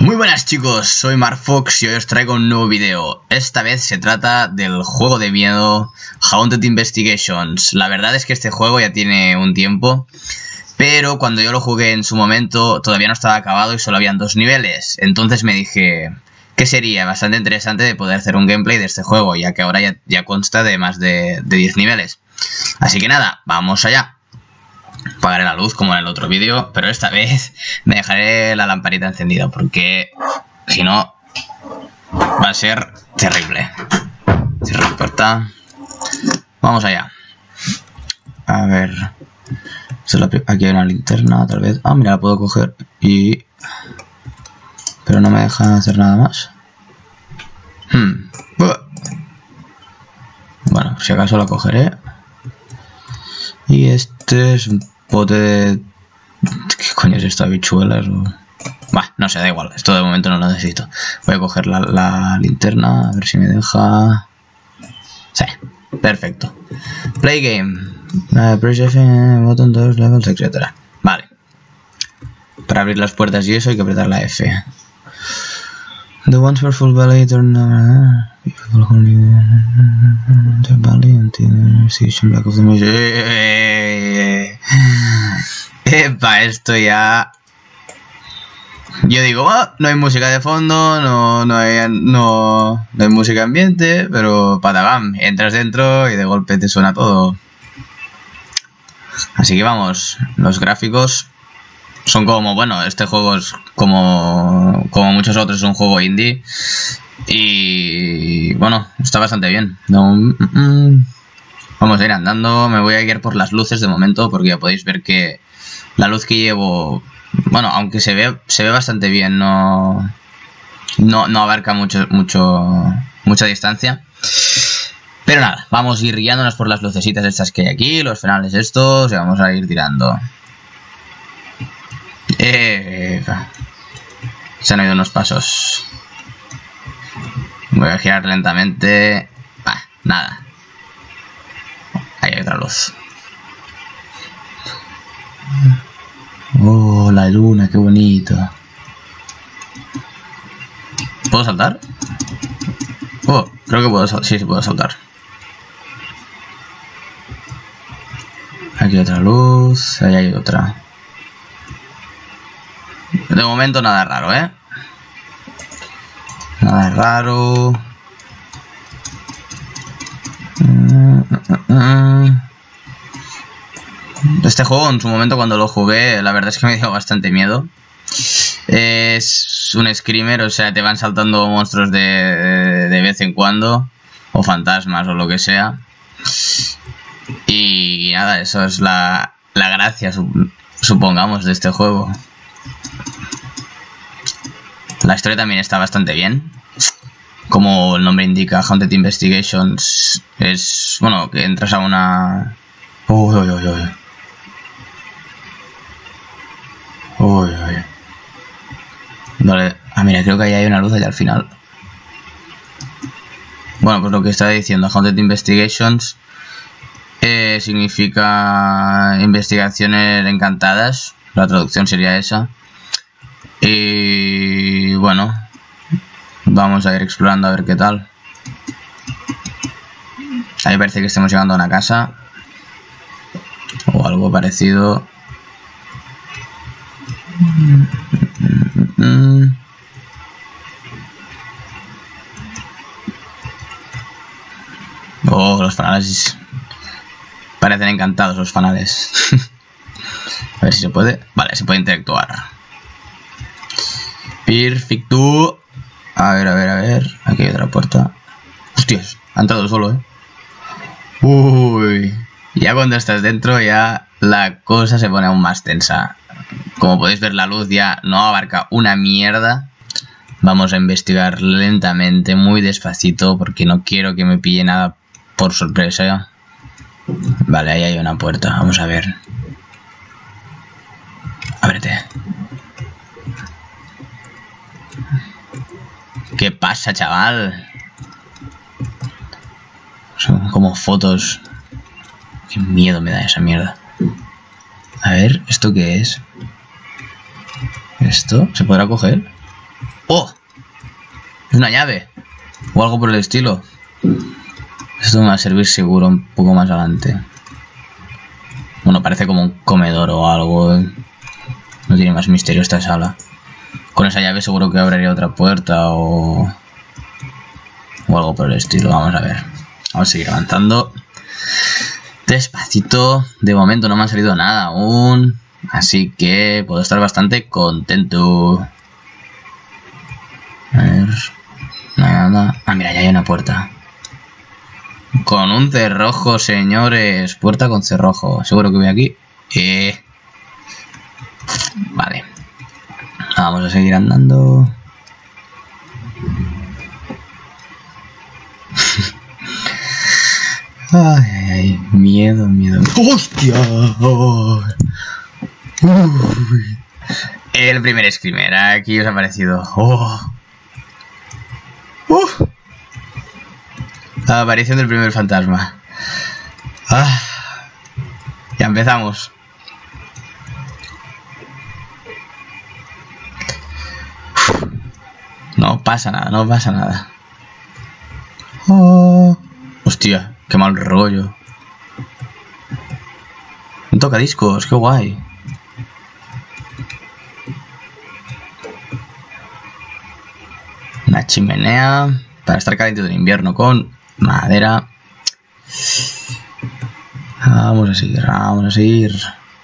Muy buenas chicos, soy Marfox y hoy os traigo un nuevo video. Esta vez se trata del juego de miedo Haunted Investigations. La verdad es que este juego ya tiene un tiempo, pero cuando yo lo jugué en su momento todavía no estaba acabado y solo habían 2 niveles. Entonces me dije que sería bastante interesante de poder hacer un gameplay de este juego, ya que ahora ya consta de más de 10 niveles. Así que nada, vamos allá. Apagaré la luz como en el otro vídeo, pero esta vez me dejaré la lamparita encendida porque si no va a ser terrible. Cierro la puerta. Vamos allá. A ver. Aquí hay una linterna, tal vez. Ah, mira, la puedo coger y... pero no me deja hacer nada más. Bueno, si acaso la cogeré. Y este es un pote de... ¿qué coño es esto? ¿Habichuelas o...? Bah, no sé, da igual. Esto de momento no lo necesito. Voy a coger la linterna, a ver si me deja... Sí, perfecto. Play game. Press F, button, doors, levels, etc. Vale. Para abrir las puertas y eso hay que apretar la F. The ones for full belly turn people who need their belly until the station back of the music. Epa, esto ya. Yo digo, no hay música de fondo, no hay música ambiente, pero patagam, entras dentro y de golpe te suena todo. Así que vamos, los gráficos son como, bueno, este juego es como muchos otros, es un juego indie. Y bueno, está bastante bien. Vamos a ir andando, me voy a guiar por las luces de momento, porque ya podéis ver que la luz que llevo, bueno, aunque se ve bastante bien, no abarca mucha distancia. Pero nada, vamos a ir guiándonos por las lucecitas estas que hay aquí, los fenales estos, y vamos a ir tirando. Se han oído unos pasos. Voy a girar lentamente. Nada. Ahí hay otra luz. Oh, la luna, qué bonito. ¿Puedo saltar? Oh, creo que puedo saltar. Sí, puedo saltar. Aquí hay otra luz. Ahí hay otra. De momento nada raro, Nada raro. Este juego en su momento cuando lo jugué, la verdad es que me dio bastante miedo. Es un screamer, o sea, te van saltando monstruos de vez en cuando, o fantasmas o lo que sea. Y nada, eso es la gracia, supongamos, de este juego. La historia también está bastante bien. Como el nombre indica, Haunted Investigations es... bueno, que entras a una... Vale. Mira, creo que ahí hay una luz allá al final. Bueno, pues lo que estaba diciendo, Haunted Investigations significa investigaciones encantadas. La traducción sería esa. Y bueno, vamos a ir explorando a ver qué tal. Ahí parece que estemos llegando a una casa o algo parecido. Oh, los fanales parecen encantados, los fanales. A ver si se puede. Vale, se puede interactuar. Perfecto. A ver. Aquí hay otra puerta. Hostias, ha entrado solo, Uy. Ya cuando estás dentro ya la cosa se pone aún más tensa. Como podéis ver, la luz ya no abarca una mierda. Vamos a investigar lentamente, muy despacito, porque no quiero que me pille nada por sorpresa. Vale, ahí hay una puerta. Vamos a ver. Ábrete. ¿Qué pasa, chaval? Son como fotos. Qué miedo me da esa mierda. A ver, ¿esto qué es? ¿Esto? ¿Se podrá coger? ¡Oh! Es una llave. O algo por el estilo. Esto me va a servir seguro un poco más adelante. Bueno, parece como un comedor o algo. No tiene más misterio esta sala. Con esa llave seguro que abriría otra puerta o algo por el estilo. Vamos a ver. Vamos a seguir avanzando. Despacito. De momento no me ha salido nada aún. Así que puedo estar bastante contento. A ver. Nada. Ah, mira, ya hay una puerta. Con un cerrojo, señores. Puerta con cerrojo. Seguro que voy aquí. Vale. Vamos a seguir andando. Ay, miedo. ¡Hostia! Uy. El primer screamer. Aquí os ha parecido. La aparición del primer fantasma. Ya empezamos. No pasa nada. Hostia, qué mal rollo. Un tocadiscos, qué guay. Una chimenea para estar caliente en invierno con madera. Vamos a seguir.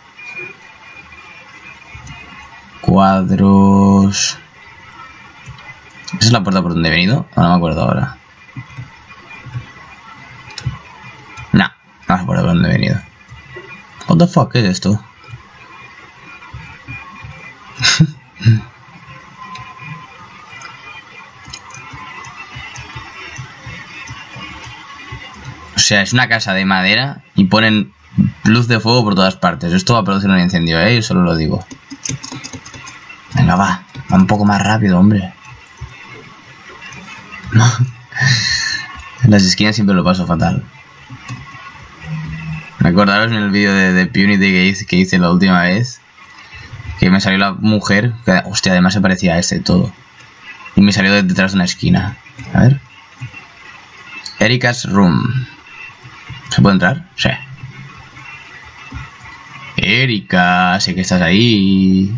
Cuadros. ¿Esa es la puerta por donde he venido? No me acuerdo ahora. No es la puerta por donde he venido. What the fuck, ¿qué es esto? O sea, es una casa de madera y ponen luz de fuego por todas partes. Esto va a producir un incendio, ¿eh? Yo solo lo digo. Venga, va un poco más rápido, hombre. No. En las esquinas siempre lo paso fatal. Recordaros en el vídeo de Punity que hice la última vez, que me salió la mujer, que hostia, además se parecía a este y todo. Y me salió detrás de una esquina. A ver. Erika's Room. ¿Se puede entrar? Sí. Erika, sé que estás ahí.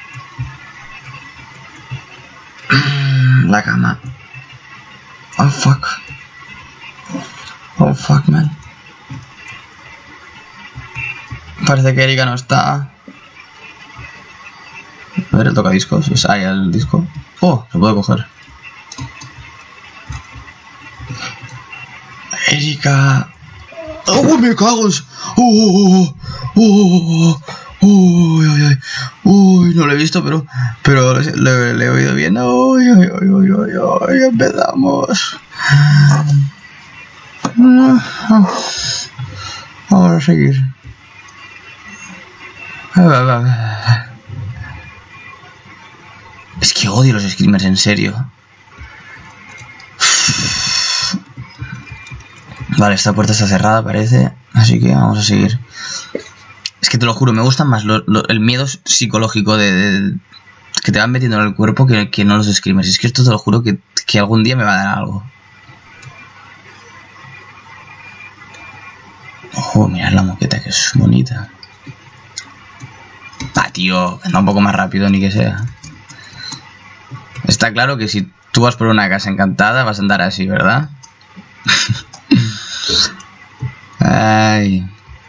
La cama. Oh fuck, man. Parece que Erika no está. A ver el tocadiscos. Es ahí el disco. Oh, se puede coger. Erika. ¡Oh, me cago! Uy, no lo he visto, pero le he oído bien. Uy, empezamos. Vamos a seguir. Es que odio los screamers, en serio. Vale, esta puerta está cerrada, parece. Así que vamos a seguir. Es que te lo juro, me gusta más el miedo psicológico que te van metiendo en el cuerpo que no los screamers. Es que esto te lo juro que algún día me va a dar algo. Oh, mirad la moqueta, que es bonita. Tío, anda un poco más rápido ni que sea. Está claro que si tú vas por una casa encantada vas a andar así, ¿verdad? Ay.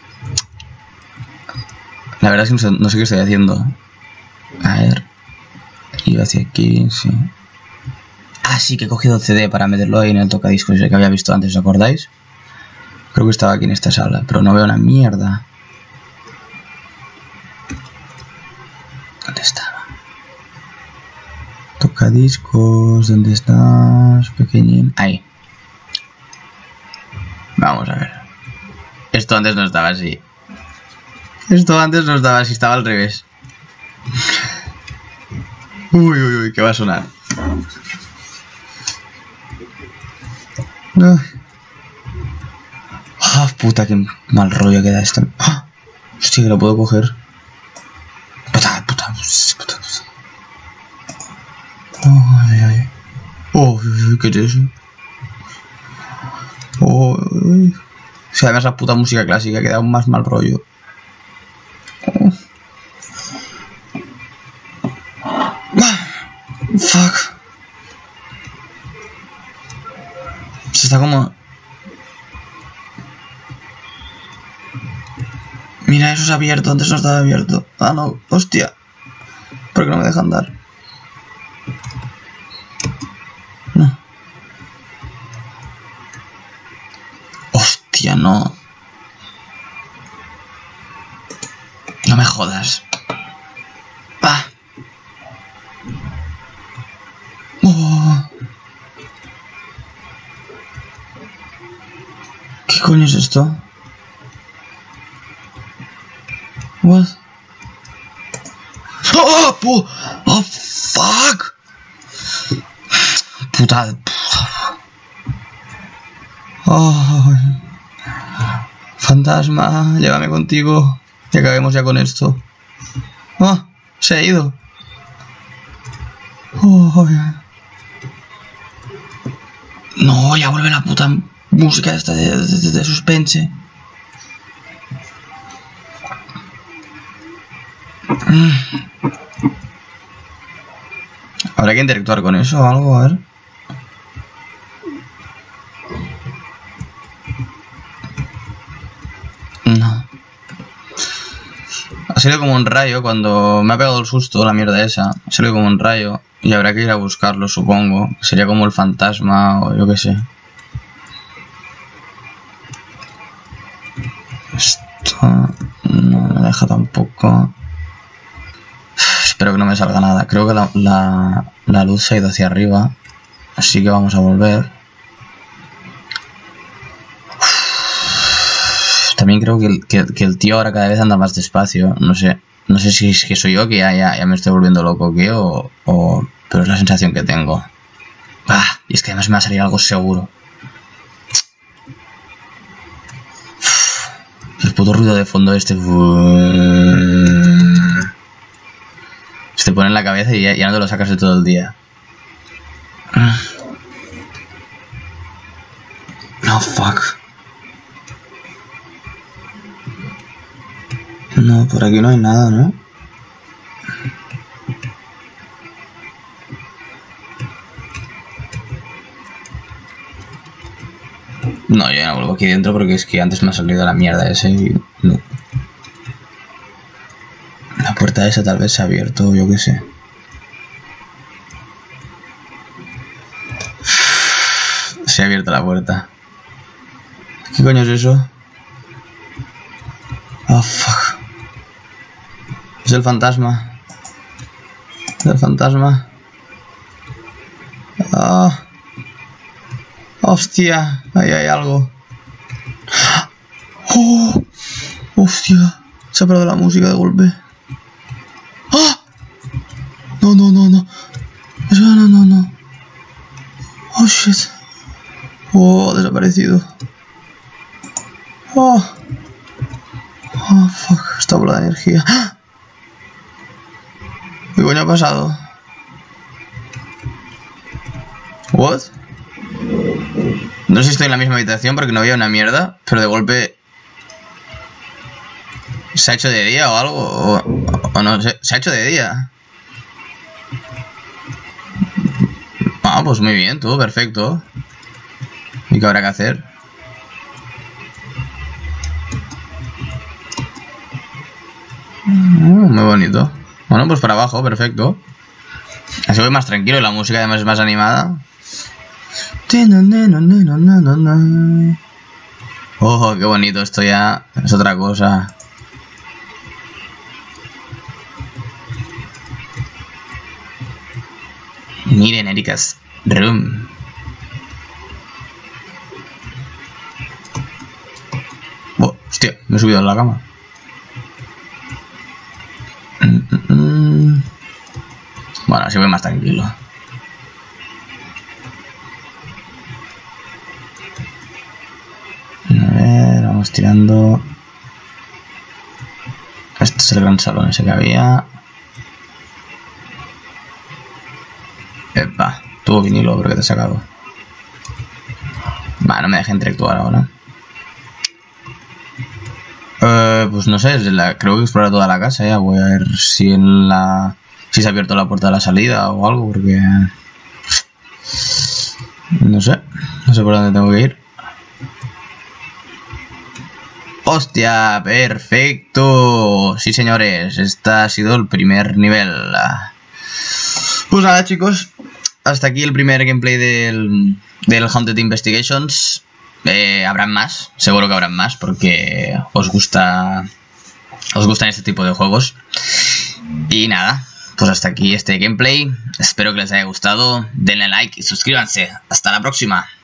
La verdad es que no sé qué estoy haciendo. A ver. Iba hacia aquí, sí. Ah, sí, que he cogido el CD para meterlo ahí en el tocadiscos que había visto antes, ¿os acordáis? Creo que estaba aquí en esta sala, pero no veo una mierda. ¿Dónde estaba? Tocadiscos, ¿dónde estás, pequeñín? Ahí. Vamos a ver. Esto antes no estaba así. Estaba al revés. Uy, ¿qué va a sonar? Ah, puta, qué mal rollo queda esto. ¡Ah! Hostia, que lo puedo coger. Puta. Ay, ay. Oh, ¿qué es eso? Oh, ay. O sea, además la puta música clásica que da aún más mal rollo. Oh. Fuck. Se está como... Mira, eso es abierto, antes no estaba abierto. Ah, no, hostia. ¿Por qué no me dejan dar? No. Hostia, no. No me jodas. Ah. Oh. ¿Qué coño es esto? What? Oh, oh, fuck. Puta. Oh. Fantasma, llévame contigo. Y acabemos ya con esto. Oh, se ha ido. Oh, no, ya vuelve la puta música esta de suspense. Habrá que interactuar con eso o algo, a ver. No. Ha salido como un rayo cuando me ha pegado el susto, la mierda esa. Ha salido como un rayo y habrá que ir a buscarlo, supongo. Sería como el fantasma o yo qué sé. Esto no me deja tampoco. Espero que no me salga nada. Creo que la luz se ha ido hacia arriba. Así que vamos a volver. También creo que el tío ahora cada vez anda más despacio. No sé si es que soy yo que ya me estoy volviendo loco o qué. Pero es la sensación que tengo. Y es que además me va a salir algo seguro. El puto ruido de fondo este. Se te pone en la cabeza y ya no te lo sacas de todo el día. No, fuck. No, por aquí no hay nada, ¿no? No, yo ya no vuelvo aquí dentro porque es que antes me ha salido la mierda ese y... No. La puerta esa tal vez se ha abierto, yo qué sé. Se ha abierto la puerta. ¿Qué coño es eso? Oh, fuck. Es el fantasma. Es el fantasma. Ah. Hostia, ahí hay algo. Oh, hostia, se ha parado la música de golpe. ¡Ah! No, no, no, no. No, no, no. Oh, shit. Oh, ha desaparecido. Oh. Oh, fuck, esta bola de energía. ¡Ah! ¿Qué coño ha pasado? What? No sé si estoy en la misma habitación porque no había una mierda, pero de golpe se ha hecho de día o algo, o no sé, se ha hecho de día. Ah, pues muy bien, tú, perfecto. ¿Y qué habrá que hacer? Muy bonito. Bueno, pues para abajo, perfecto. Así voy más tranquilo y la música además es más animada. Oh, qué bonito, esto ya es otra cosa. Miren, Erika's room. Oh, hostia, me he subido a la cama. Bueno, así voy más tranquilo. A ver, vamos tirando. Este es el gran salón ese que había. Epa, tuvo vinilo, pero que te he sacado. Va, no me deja interactuar ahora. Pues no sé, creo que explora toda la casa ya. Voy a ver si si se ha abierto la puerta de la salida o algo, porque... No sé por dónde tengo que ir. ¡Hostia! ¡Perfecto! Sí, señores, este ha sido el primer nivel. Pues nada, chicos, hasta aquí el primer gameplay del Haunted Investigations. Habrán más, seguro que habrán más, porque os gustan este tipo de juegos. Y nada, pues hasta aquí este gameplay. Espero que les haya gustado. Denle like y suscríbanse. Hasta la próxima.